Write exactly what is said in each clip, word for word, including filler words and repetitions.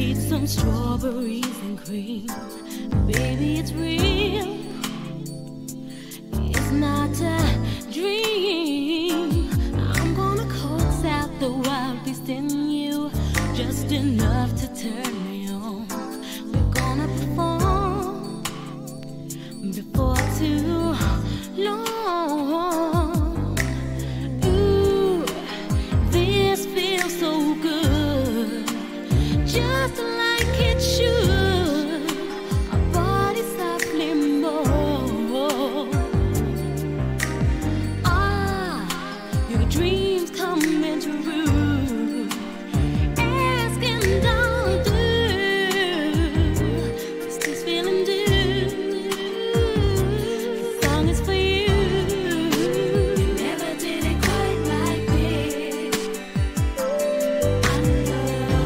eat some strawberries and cream. Baby, it's real. It's not a dream. I'm gonna coax out the wild beast in you, just enough to turn me on. We're gonna perform before too long. Ooh, this feels so good, just like it should. Our bodies softly move. Ah, your dreams coming true. Asking, don't do this, this feeling do. This song is for you. You never did it quite like this. I know.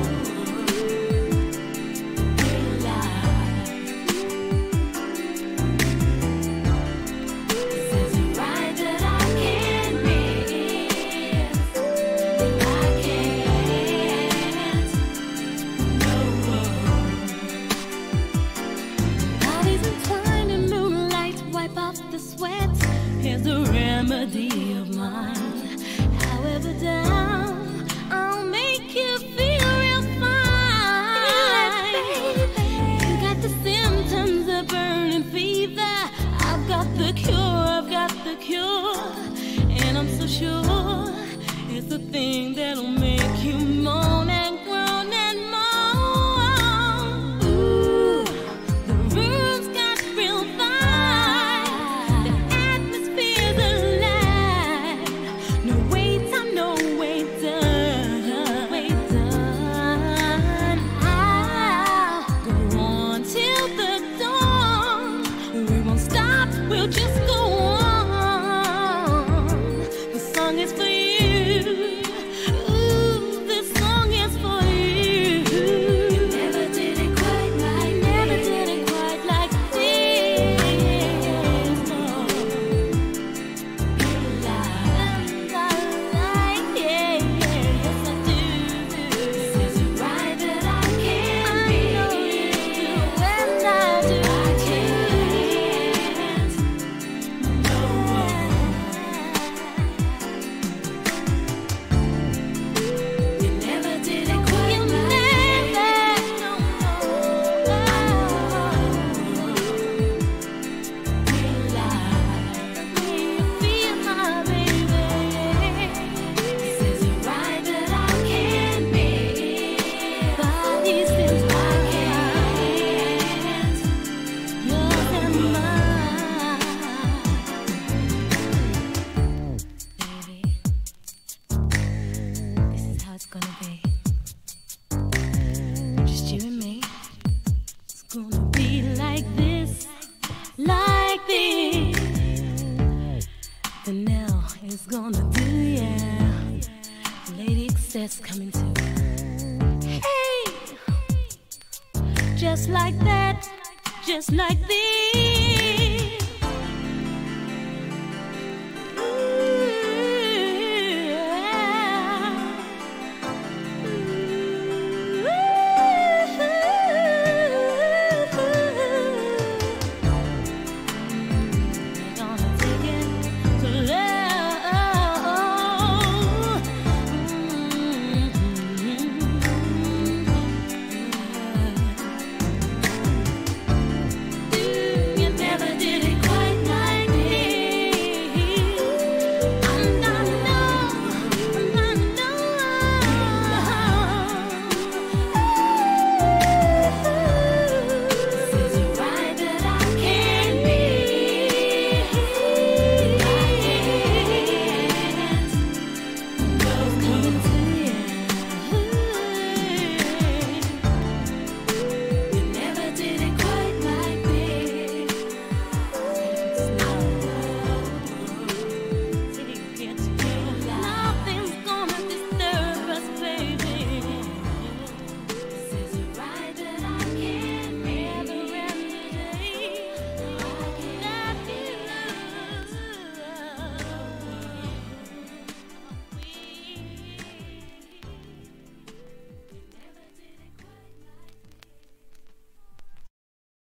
Here's a remedy of mine. However down, I'll make you feel real fine. You got the symptoms of burning fever. I've got the cure, I've got the cure. And I'm so sure it's the thing that'll make you moan and groan and moan. Ooh, the room's got real fine. The atmosphere's alive. No wait time, no wait done. Wait done. I'll go on till the dawn. We won't stop, we'll just go on. The song is for you. Ooh, this song is for you. You never did it quite like, never did it quite like this. No. You lie. I like, yeah, yeah, yes I do. This is right that I can be. I know you do, and I do. I can't. No. You never did it quite like this. No, you lie. You feel my baby. This is right that I can be. Body says I can't. Yours and mine. Baby, this is how it's gonna be. Just you and me. It's gonna be like this, like this. Dan-Elle is gonna do, yeah. Lady Excess coming too. Hey, just like that, just like this.